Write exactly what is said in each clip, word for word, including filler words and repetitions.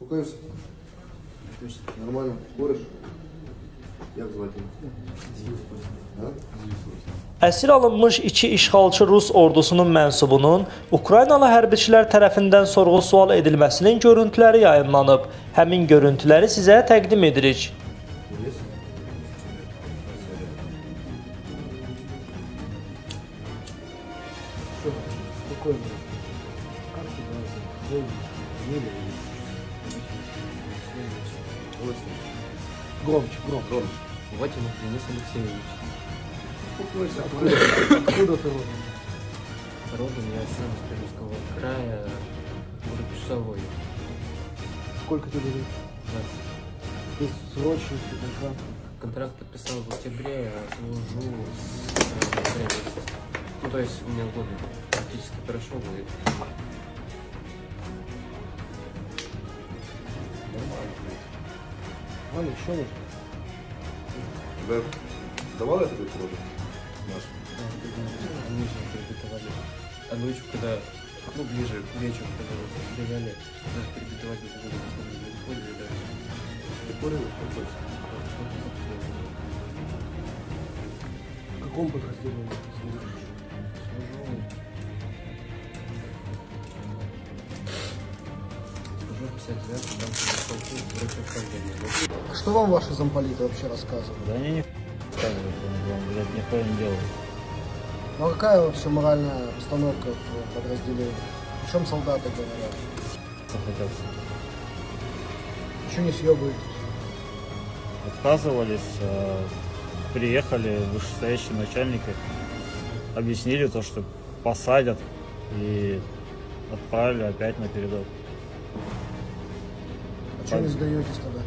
Слухаюся. Нормально. Говориш? Як звати? Əsir alınmış iki işğalçı Rus ordusunun mənsubunun Ukraynalı hərbiçilər tərəfindən sorğu-sual edilməsinin görüntüləri yayımlanıb. Həmin görüntüləri sizə təqdim edirik. Громче, громче. Громче. Ватинов Денис Алексеевич. Откуда, откуда ты родом? Родом я сам из Пермского края, город Часовой. Сколько тебе лет? двадцать. Ты срочный контракт? Контракт подписал в октябре, а служу с ноября месяца. Ну, то есть у меня год практически прошел. И... Ваня, что вы? Тебя давали тебе проду? Они же перебитовали. А ночью, когда, ну, ближе к вечеру, когда вот стреляли, нас перебитовали, когда мы с ними выходили, да. Ты курил, успокойся. В каком подразделении ты служишь? Служу в пятьдесят девятом, там полку, вроде в Кальдене. Что вам ваши замполиты вообще рассказывают? Да они не рассказывают, блядь, нихуя не делают. Ну а какая вообще моральная установка в подразделении? О чем солдаты говорят? Захотятся. Чего не съебываетесь? Отказывались, э, приехали вышестоящие начальники, объяснили то, что посадят и отправили опять на передок. А чего не сдаетесь тогда?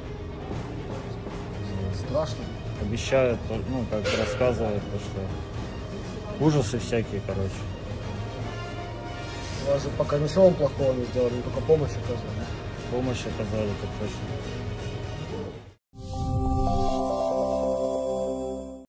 Страшно? Обещают, ну, как рассказывают, то, что ужасы всякие, короче. У вас же пока ничего вам плохого не сделали, только помощь оказали. Помощь оказали, так точно.